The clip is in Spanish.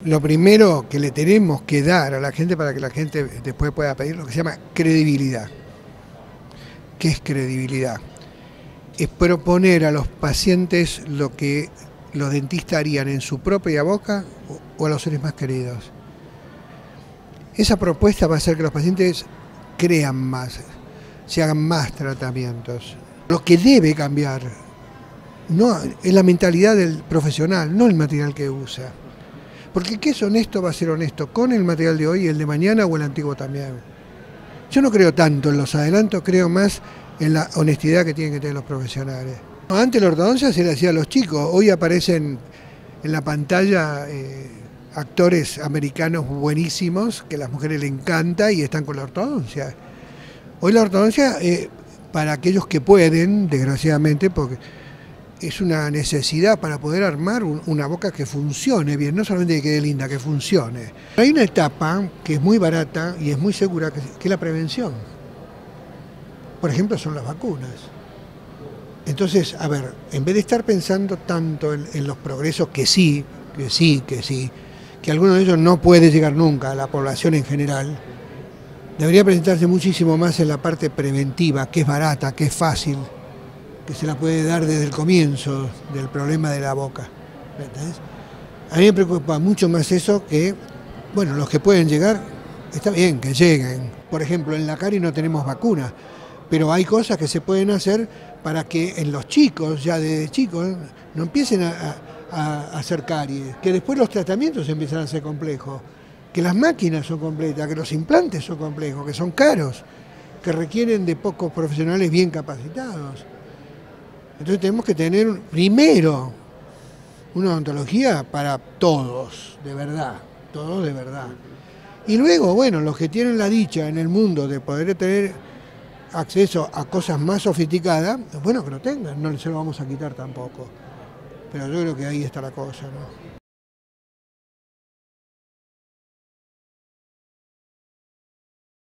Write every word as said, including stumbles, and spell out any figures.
Lo primero que le tenemos que dar a la gente para que la gente después pueda pedir lo que se llama credibilidad. ¿Qué es credibilidad? Es proponer a los pacientes lo que los dentistas harían en su propia boca o a los seres más queridos. Esa propuesta va a hacer que los pacientes crean más, se hagan más tratamientos. Lo que debe cambiar no, es la mentalidad del profesional, no el material que usa. Porque ¿qué es honesto va a ser honesto con el material de hoy, el de mañana o el antiguo también? Yo no creo tanto en los adelantos, creo más en la honestidad que tienen que tener los profesionales. Antes la ortodoncia se le hacía a los chicos, hoy aparecen en la pantalla eh, actores americanos buenísimos que a las mujeres les encanta y están con la ortodoncia. Hoy la ortodoncia, eh, para aquellos que pueden, desgraciadamente, porque es una necesidad para poder armar un, una boca que funcione bien, no solamente que quede linda, que funcione. Hay una etapa que es muy barata y es muy segura, que, que es la prevención. Por ejemplo, son las vacunas. Entonces, a ver, en vez de estar pensando tanto en, en los progresos, que sí, que sí, que sí, que alguno de ellos no puede llegar nunca a la población en general, debería presentarse muchísimo más en la parte preventiva, que es barata, que es fácil, que se la puede dar desde el comienzo del problema de la boca. ¿Entendés? A mí me preocupa mucho más eso que, bueno, los que pueden llegar, está bien que lleguen. Por ejemplo, en la caries no tenemos vacuna, pero hay cosas que se pueden hacer para que en los chicos, ya desde chicos, no empiecen a, a, a hacer caries, que después los tratamientos empiezan a ser complejos, que las máquinas son completas, que los implantes son complejos, que son caros, que requieren de pocos profesionales bien capacitados. Entonces tenemos que tener primero una odontología para todos, de verdad, todos de verdad. Y luego, bueno, los que tienen la dicha en el mundo de poder tener acceso a cosas más sofisticadas, bueno, que lo tengan, no se lo vamos a quitar tampoco. Pero yo creo que ahí está la cosa, ¿no?